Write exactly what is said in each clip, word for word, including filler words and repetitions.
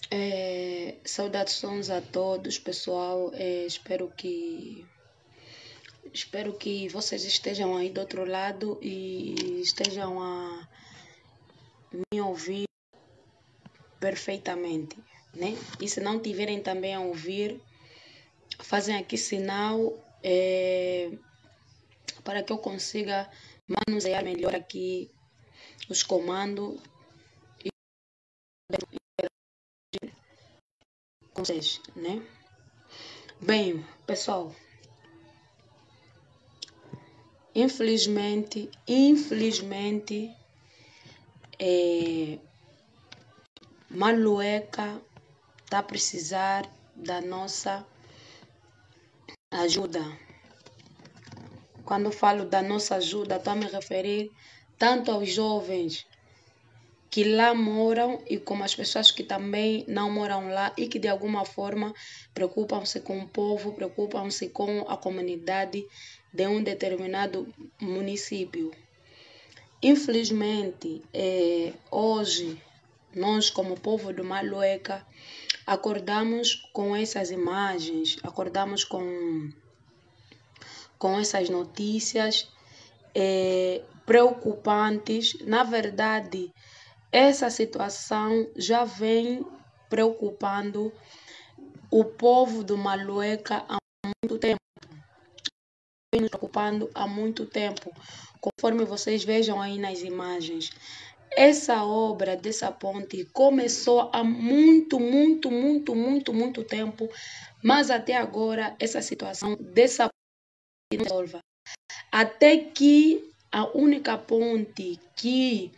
É, saudações a todos, pessoal. É, espero que espero que vocês estejam aí do outro lado e estejam a me ouvir perfeitamente, né? E se não tiverem também a ouvir, fazem aqui sinal é, para que eu consiga manusear melhor aqui os comandos com vocês, né? Bem, pessoal, infelizmente, infelizmente, é, Malueca está a precisar da nossa ajuda. Quando falo da nossa ajuda, estou a me referir tanto aos jovens que lá moram e como as pessoas que também não moram lá e que de alguma forma preocupam-se com o povo, preocupam-se com a comunidade de um determinado município. Infelizmente, é, hoje, nós como povo do Malueca, acordamos com essas imagens, acordamos com, com essas notícias é, preocupantes. Na verdade, essa situação já vem preocupando o povo do Malueca há muito tempo. Vem nos preocupando há muito tempo, conforme vocês vejam aí nas imagens. Essa obra dessa ponte começou há muito, muito, muito, muito, muito tempo, mas até agora essa situação dessa ponte não se resolve. Até que a única ponte que,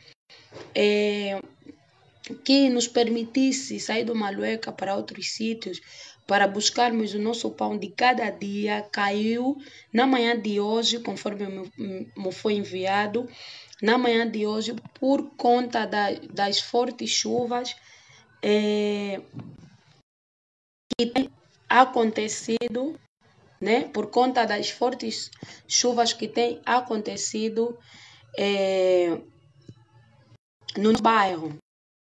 é, que nos permitisse sair do Malueca para outros sítios, para buscarmos o nosso pão de cada dia, caiu na manhã de hoje, conforme me foi enviado, na manhã de hoje, por conta da, das fortes chuvas é, que tem acontecido, né? Por conta das fortes chuvas que têm acontecido é, no bairro,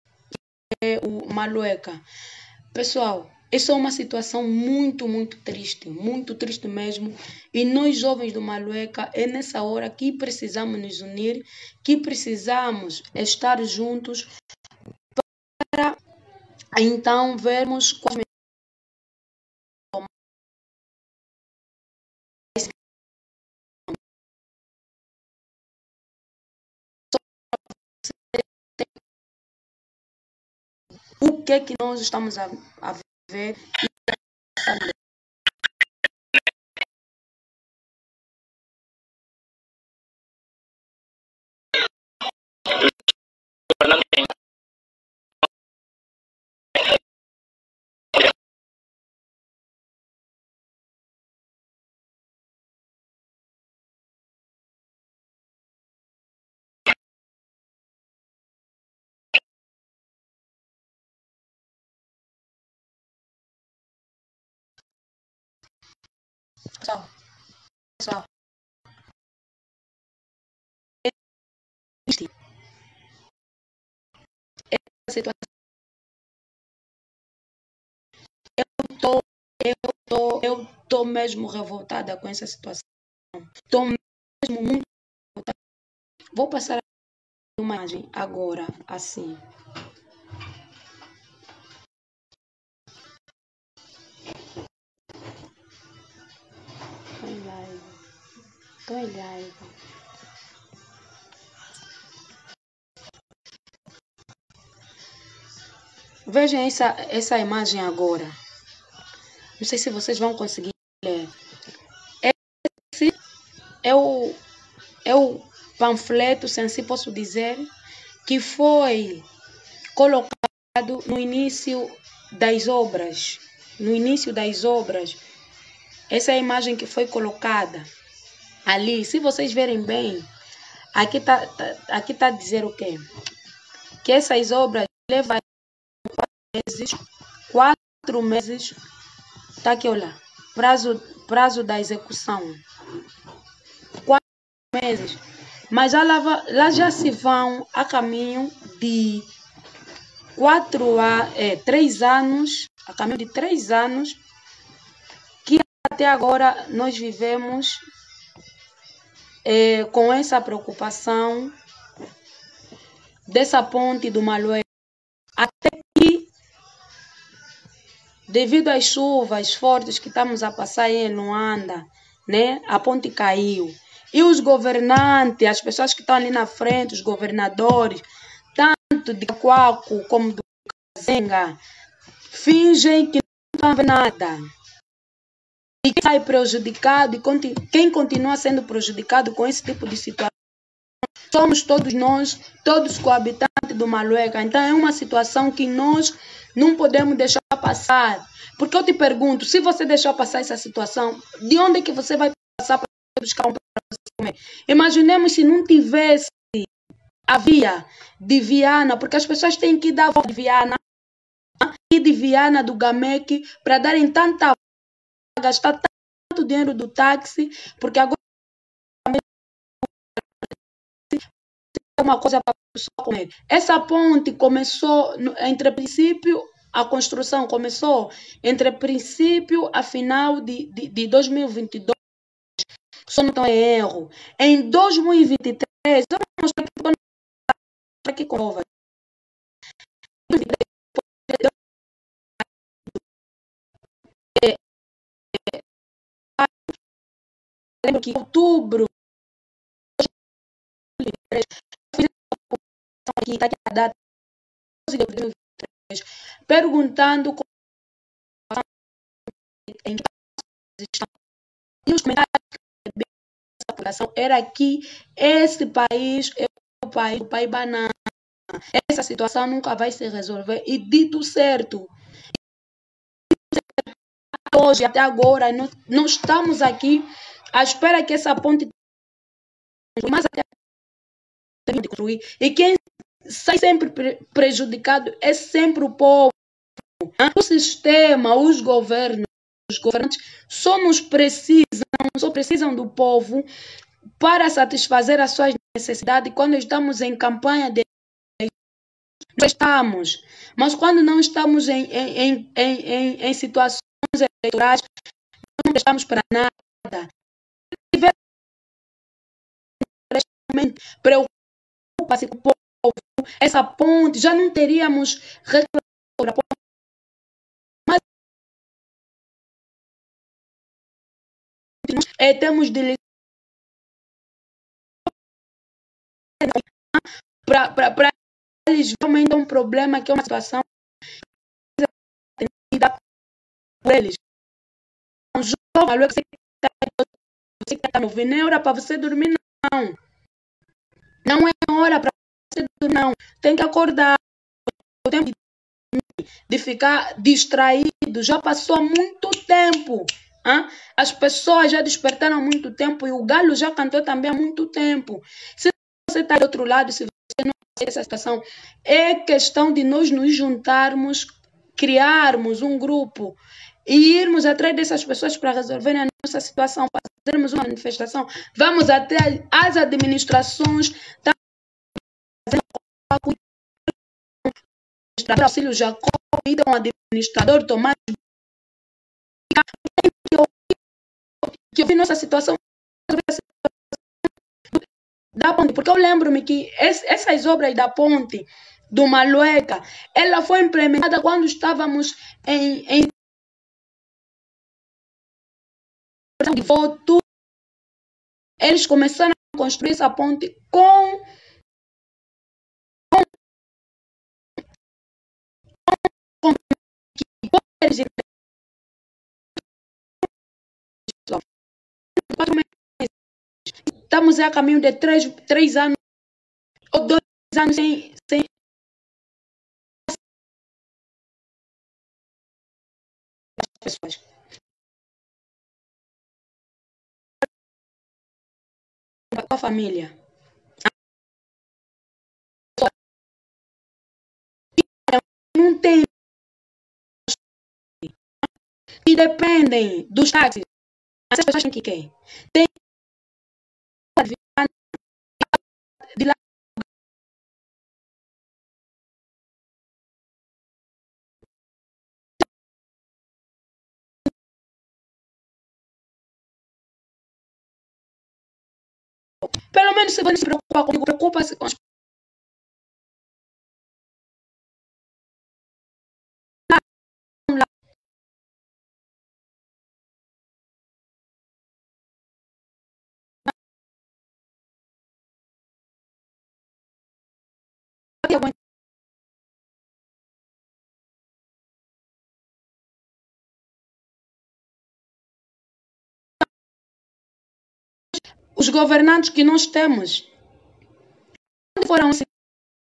é o Malueca. Pessoal, essa é uma situação muito, muito triste, muito triste mesmo. E nós, jovens do Malueca, é nessa hora que precisamos nos unir, que precisamos estar juntos para então vermos quais o que é que nós estamos a, a ver. Pessoal, pessoal, essa situação, eu tô, eu tô, eu tô mesmo revoltada com essa situação. Estou mesmo muito revoltada. Vou passar a imagem agora, assim. Tô em live. Tô em live. Vejam essa, essa imagem agora. Não sei se vocês vão conseguir ler. Esse é o, é o panfleto, se assim posso dizer, que foi colocado no início das obras. No início das obras. Essa é a imagem que foi colocada ali. Se vocês verem bem, aqui está tá, aqui tá a dizer o quê? Que essas obras levam quatro meses, quatro meses, tá aqui, olha, prazo, prazo da execução, quatro meses, mas já lá, lá já se vão a caminho de quatro a, é, três anos, a caminho de três anos, que até agora nós vivemos é, com essa preocupação dessa ponte do Maloé. Até que, devido às chuvas fortes que estamos a passar aí em Luanda, né, a ponte caiu. E os governantes, as pessoas que estão ali na frente, os governadores, tanto de Kwaku como do Kazenga, fingem que não estão a ver nada. E quem sai prejudicado, e quem continua sendo prejudicado com esse tipo de situação, somos todos nós, todos coabitantes do Maloeca. Então é uma situação que nós não podemos deixar passar. Porque eu te pergunto, se você deixar passar essa situação, de onde é que você vai passar para buscar um para você comer? Imaginemos se não tivesse a via de Viana, porque as pessoas têm que dar a volta de Viana e de Viana do Gamec para darem tanta gastar tanto dinheiro do táxi, porque agora é uma coisa para a pessoa comer. Essa ponte começou entre princípio, a construção começou entre princípio a final de, de, de dois mil e vinte e dois, se não estou em erro. Em dois mil e vinte e três, eu vou mostrar aqui com prova. Lembro que em outubro aqui, está aqui a data, perguntando em que estão. E os comentários dessa população era que esse país é o país, o país banana. Essa situação nunca vai se resolver. E dito certo, hoje, até agora, nós, nós estamos aqui à espera que essa ponte mais até de construir. E quem sai sempre prejudicado é sempre o povo. O sistema, os governos, os governantes só nos precisam, só precisam do povo para satisfazer as suas necessidades. Quando estamos em campanha de nós estamos, mas quando não estamos em, em, em, em, em situações eleitorais, não estamos para nada. Preocupa-se com o povo, essa ponte, já não teríamos reclamado. Mas é, temos de para eles realmente é um problema, que é uma situação por eles. Um jovem, você que está no ouvindo, não é hora para você dormir, não. Não é hora para você dormir, não. Tem que acordar. O tempo de ficar distraído já passou há muito tempo. Hein? As pessoas já despertaram há muito tempo e o galo já cantou também há muito tempo. Se você está do outro lado, se você não aceita essa situação, é questão de nós nos juntarmos, criarmos um grupo e irmos atrás dessas pessoas para resolverem a nossa situação, fazermos uma manifestação. Vamos até as administrações, tá? O auxílio Jacó, um administrador, Tomás, que eu vi nossa situação da ponte, porque eu lembro-me que essas obras da ponte do Maloeca, ela foi implementada quando estávamos em, em de voto. Eles começaram a construir essa ponte com, com, com, com eles estamos a caminho de três, três anos ou dois anos sem, sem pessoas. Com a família. Não tem. E dependem dos táxis. As pessoas têm que quem? Tem de lá se você se preocupa comigo, preocupa-se com as os governantes que nós temos. Onde foram assim?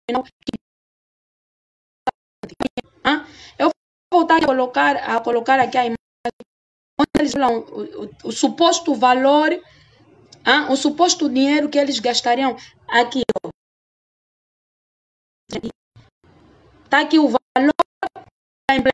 Eu vou voltar a colocar, a colocar aqui a imagem onde eles falam o, o, o suposto valor, ah, o suposto dinheiro que eles gastariam. Aqui, ó. Está aqui o valor da empresa.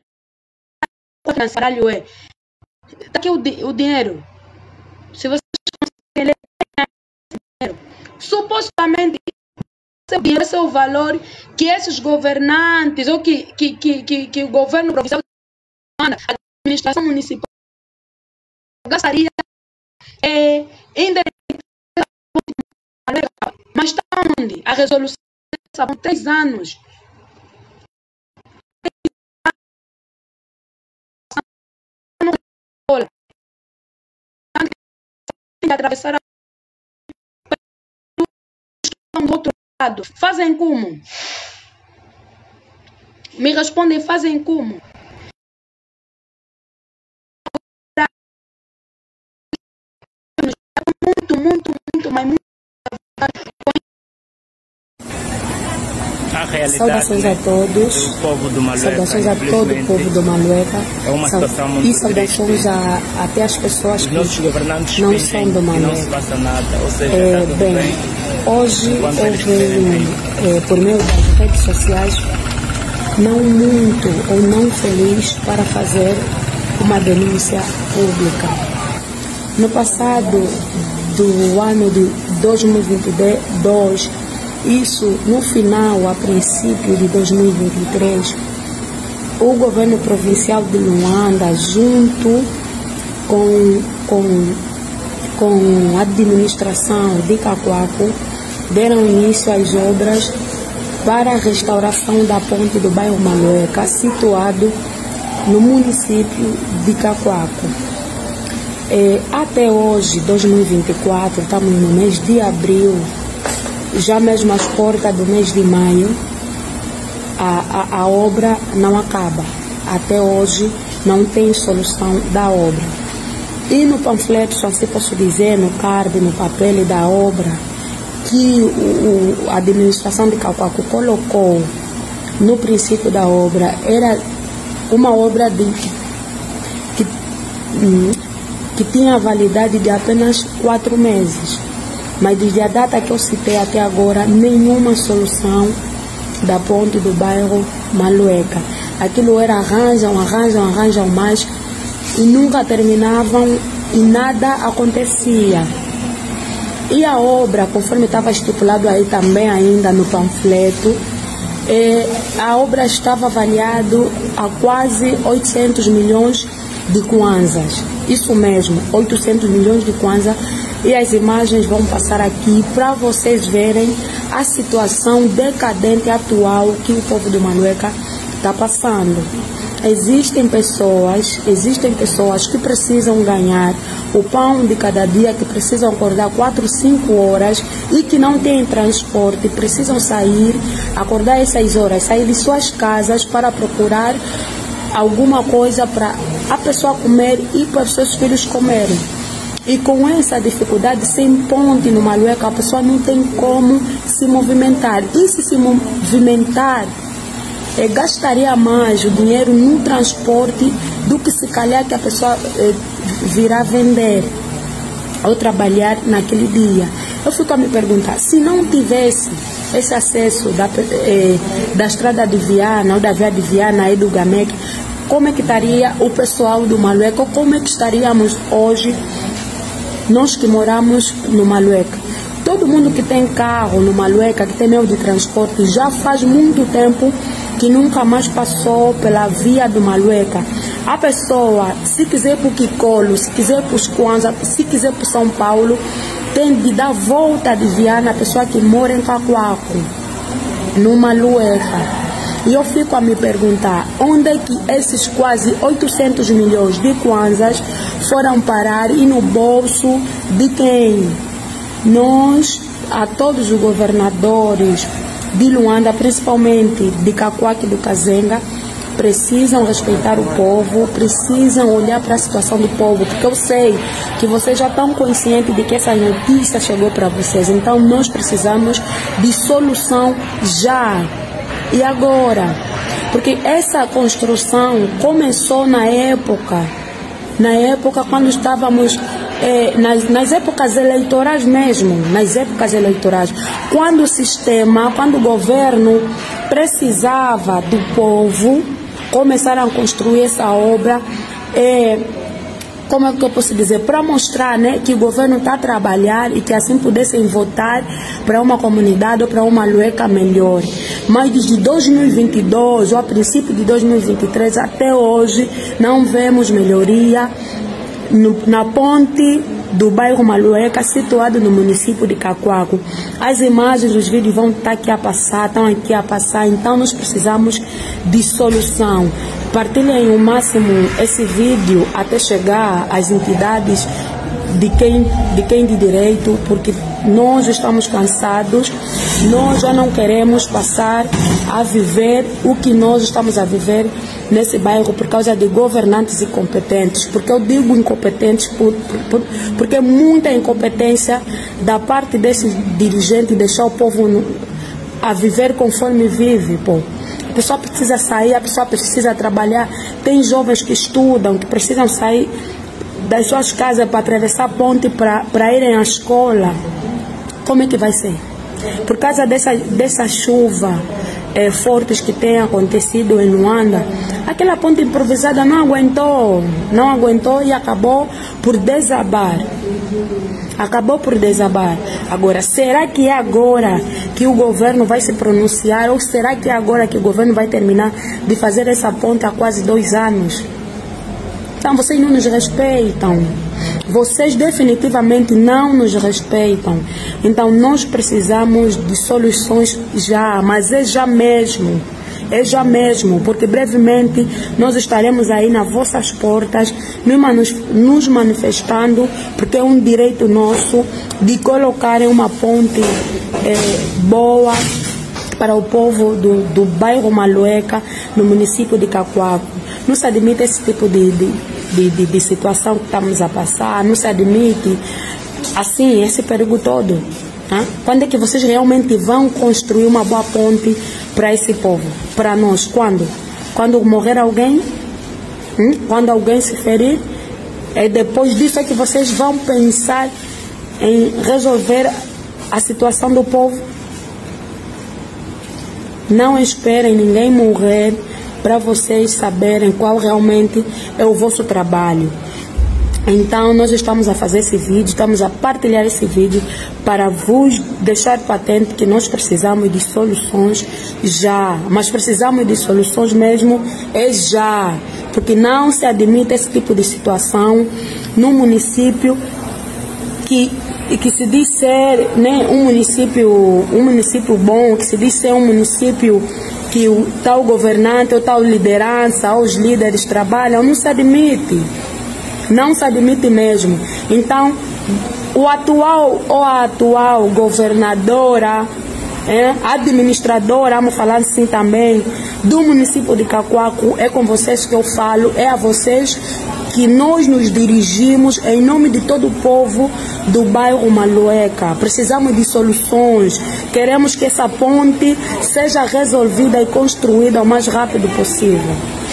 Está aqui o, o dinheiro. Se vocês conseguirem ler dinheiro, supostamente esse é o valor que esses governantes ou que, que, que, que, que o governo provincial, a administração municipal gastaria é, em mas está onde? A resolução há três anos. Atravessar a... do outro lado. Fazem como? Me respondem, fazem como? Muito, muito, muito, mas muito. Saudações a todos, saudações a todo o povo do Malueca, é uma situação muito e saudações a, até as pessoas que não são do Malueca. É, bem, hoje eu venho, é, por meio das redes sociais, não muito ou não feliz para fazer uma denúncia pública. No passado do ano de dois mil e vinte e dois, isso no final, a princípio de dois mil e vinte e três, o governo provincial de Luanda, junto com, com, com a administração de Cacoaco, deram início às obras para a restauração da ponte do bairro Malueca, situado no município de Cacoaco. É, até hoje, dois mil e vinte e quatro, estamos no mês de abril, já mesmo às portas do mês de maio, a, a, a obra não acaba. Até hoje não tem solução da obra. E no panfleto, só se posso dizer, no card, no papel da obra, que o, o, a administração de Cacoaco colocou no princípio da obra, era uma obra de, que, que tinha validade de apenas quatro meses. Mas desde a data que eu citei até agora, nenhuma solução da ponte do bairro Malueca. Aquilo era arranjam, arranjam, arranjam mais e nunca terminavam e nada acontecia. E a obra, conforme estava estipulado aí também ainda no panfleto, eh, a obra estava avaliada a quase oitocentos milhões de kwanzas. Isso mesmo, oitocentos milhões de kwanzas. E as imagens vão passar aqui para vocês verem a situação decadente atual que o povo do Malueca está passando. Existem pessoas, existem pessoas que precisam ganhar o pão de cada dia, que precisam acordar quatro, cinco horas e que não têm transporte, precisam sair, acordar essas horas, sair de suas casas para procurar alguma coisa para a pessoa comer e para os seus filhos comerem. E com essa dificuldade, sem ponte no Malueca, a pessoa não tem como se movimentar. E se se movimentar, é, gastaria mais o dinheiro no transporte do que se calhar que a pessoa é, virá vender ou trabalhar naquele dia. Eu fico a me perguntar, se não tivesse esse acesso da, é, da estrada de Viana ou da via de Viana e do Gamec, como é que estaria o pessoal do Malueca? Como é que estaríamos hoje, nós que moramos no Malueca? Todo mundo que tem carro no Malueca, que tem meio de transporte, já faz muito tempo que nunca mais passou pela via do Malueca. A pessoa, se quiser para o Quicolo, se quiser para os Kwanza, se quiser para São Paulo, tem de dar volta de Viana a pessoa que mora em Cacoaco, numa Lueca. E eu fico a me perguntar, onde é que esses quase oitocentos milhões de kwanzas foram parar e no bolso de quem? Nós, a todos os governadores de Luanda, principalmente de Cacoaco e do Kazenga, precisam respeitar o povo, precisam olhar para a situação do povo, porque eu sei que vocês já estão conscientes de que essa notícia chegou para vocês. Então nós precisamos de solução já. E agora? Porque essa construção começou na época, na época quando estávamos, eh, nas, nas épocas eleitorais mesmo, nas épocas eleitorais, quando o sistema, quando o governo precisava do povo, começaram a construir essa obra, eh, como é que eu posso dizer, para mostrar, né, que o governo está a trabalhar e que assim pudessem votar para uma comunidade ou para uma Lueca melhor. Mas desde dois mil e vinte e dois, ou a princípio de dois mil e vinte e três até hoje, não vemos melhoria no, na ponte do bairro Malueca, situado no município de Cacoaco. As imagens, os vídeos vão estar aqui a passar, estão aqui a passar, então nós precisamos de solução. Partilhem o máximo esse vídeo até chegar às entidades de quem, de quem de direito, porque nós estamos cansados, nós já não queremos passar a viver o que nós estamos a viver nesse bairro por causa de governantes incompetentes. Porque eu digo incompetentes por, por, por, porque muita incompetência da parte desses dirigentes deixar o povo a viver conforme vive, pô. A pessoa precisa sair, a pessoa precisa trabalhar. Tem jovens que estudam, que precisam sair das suas casas para atravessar a ponte para irem à escola. Como é que vai ser? Por causa dessa, dessa chuva é, fortes que tem acontecido em Luanda, aquela ponte improvisada não aguentou, não aguentou e acabou por desabar. Acabou por desabar. Agora, será que é agora que o governo vai se pronunciar ou será que é agora que o governo vai terminar de fazer essa ponte há quase dois anos? Então, vocês não nos respeitam. Vocês definitivamente não nos respeitam. Então, nós precisamos de soluções já, mas é já mesmo. É já mesmo, porque brevemente nós estaremos aí nas vossas portas, nos manifestando, porque é um direito nosso de colocarem uma ponte é, boa para o povo do, do bairro Malueca, no município de Cacoaco. Não se admite esse tipo de, de, de, de, de situação que estamos a passar, não se admite assim, esse perigo todo. Hein? Quando é que vocês realmente vão construir uma boa ponte para esse povo? Para nós, quando? Quando morrer alguém? Hum? Quando alguém se ferir? É depois disso é que vocês vão pensar em resolver a situação do povo? Não esperem ninguém morrer para vocês saberem qual realmente é o vosso trabalho. Então, nós estamos a fazer esse vídeo, estamos a partilhar esse vídeo para vos deixar patente que nós precisamos de soluções já. Mas precisamos de soluções mesmo é já. Porque não se admite esse tipo de situação num município que, que se diz ser, né, um município, um município bom, que se diz ser um município que o tal governante ou tal liderança ou os líderes trabalham, não se admite. Não se admite mesmo. Então, o atual ou a atual governadora, é, administradora, vamos falar assim também, do município de Cacoaco, é com vocês que eu falo, é a vocês que nós nos dirigimos em nome de todo o povo do bairro Malueca. Precisamos de soluções. Queremos que essa ponte seja resolvida e construída o mais rápido possível.